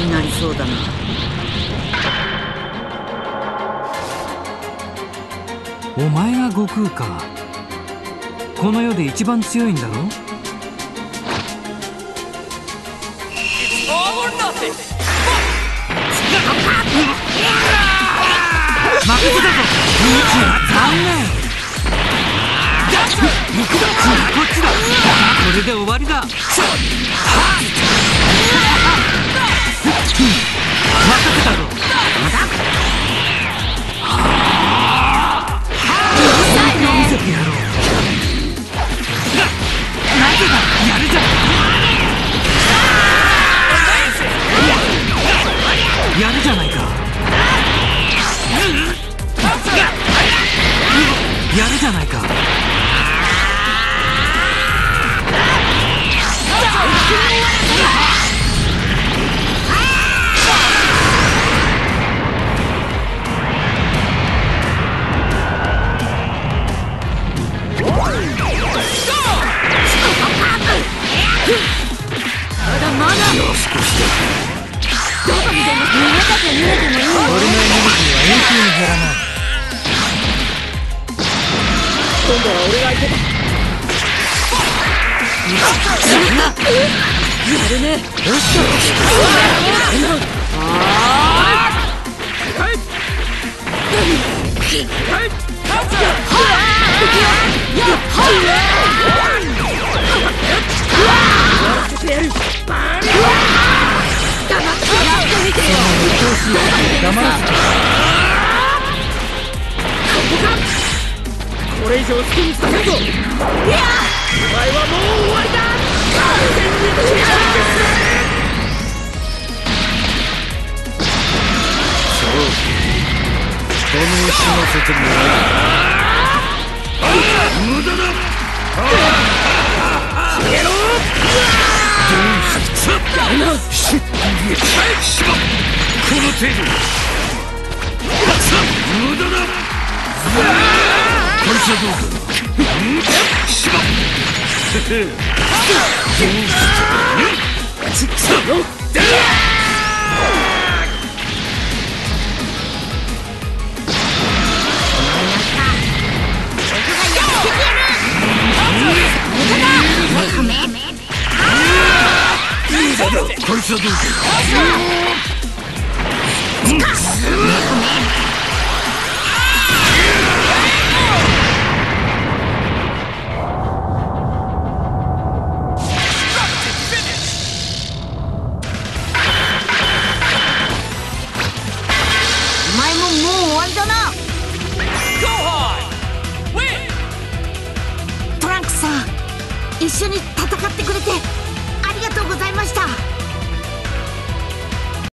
になりそうだな。 お前が悟空か。この世で一番強いんだろ。負けてたぞ。残念。行くぞ。こっちだ。これで終わりだ。任せたぞ。見せてやろう。なぜだ。やるじゃん。やるじゃないか。やるじゃないか。 今度は俺が行けば。やるね。よっしゃ。これ以上好きにさせんぞ。お前はもう終わりだ。完全に消えたんです。 そう人の死なせてもらう。無駄だ。消えろ。この程度。無駄だ。こいつはどうか。しまっ。こいつはどうか。 お前ももう終わりだな。トランクスさん、一緒に戦ってくれてありがとうございました。